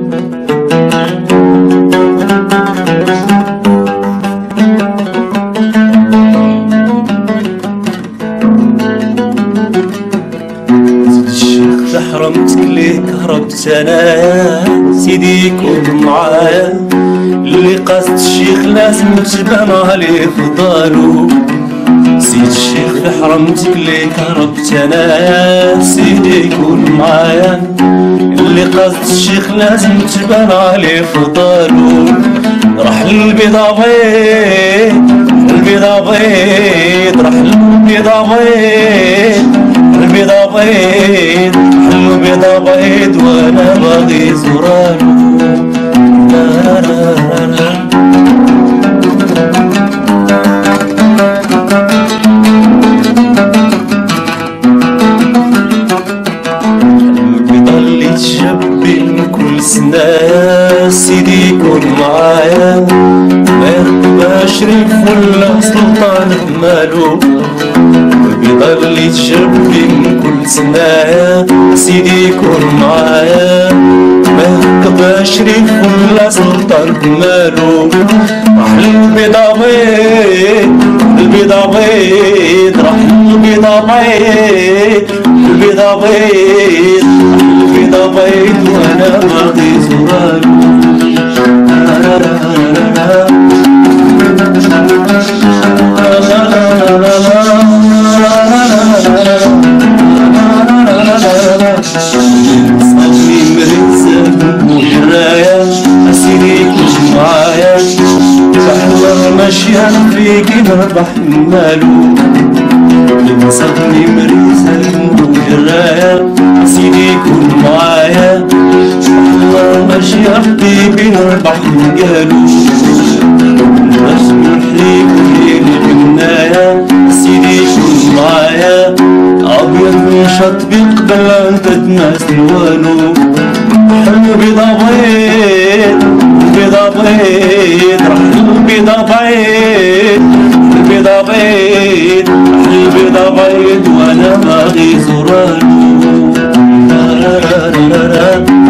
حرمتك ليه هربت انايا سيدي يكون معايا اللي قصد الشيخ لازم تبان عليه فضالو سيد الشيخ اللي حرمتك ليه هربت انايا سيدي يكون معايا اللي قصد الشيخ لازم تبان عليه فضالو راح البيضا بيض البيضا بيض راح البيضا بيض البيضا بيض حلو بيضا بيض وانا باغي زرارو لا لا لا لا البيضا اللي تجبي من كل سنة سيدي يكون معايا ما يركبهاش ريف ولا سلطان مالو البيضا اللي تجبي من كل سنة سيدي يكون معايا ما يركبهاش ريف ولا سلطان مالو راح البيضا بيض البيضا بيض راح البيضا بيض البيضا بيض البيضا بيض وانا باغي زرارو صلي مريزة وجرايا أسيري كل معايا بحضر ماشية فيكي نربح مالو صلي مريزة وجرايا أسيري كل معايا بحضر ماشية فيكي نربح مالو نجم الحليب وليل البناية سيدي كون معايا أبيض من شط قبل أن تتناس الوانو حلو بيضا بيض البيضا بيض راح البيضا بيض البيضا بيض راح البيضا بيض وأنا باغي زرارو لا لا لا لا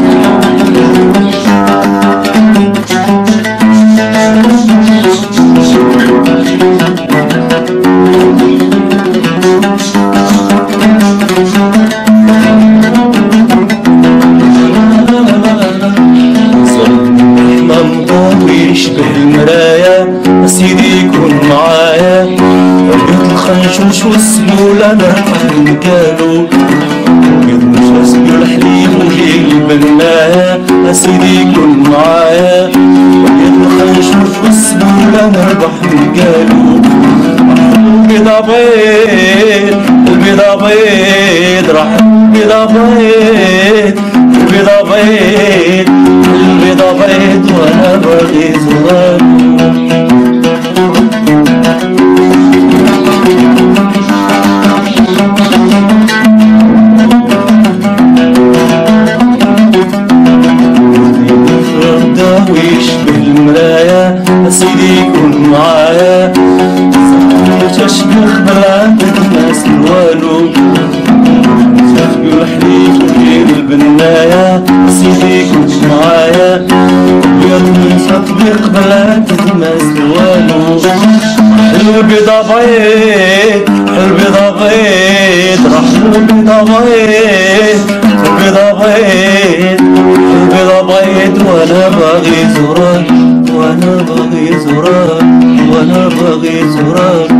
يشبه المرايا سيدي يكون معايا بيض الخنشوش والسيولة نرفع المكالو بيض النشاس بالحليب وجيل البنايا سيدي يكون معايا بيض الخنشوش والسيولة نربح المكالو البيضا بيض البيضا بيض راح البيضا بيض البيضا بيض البيضا بيض وانا باغي زرارو ويشبه المرايا سيدي يكون معايا تشبه بلاد الناس الوالو تشبه الحليب وغير البناية سيدي يكون معايا بيض من تطبيق بلاد الناس الوالو البيضا بيض البيضا بيض راح البيضا بيض البيضا بيض البيضا بيض وانا باغي زرار وانا باغي زرار وانا باغي زرار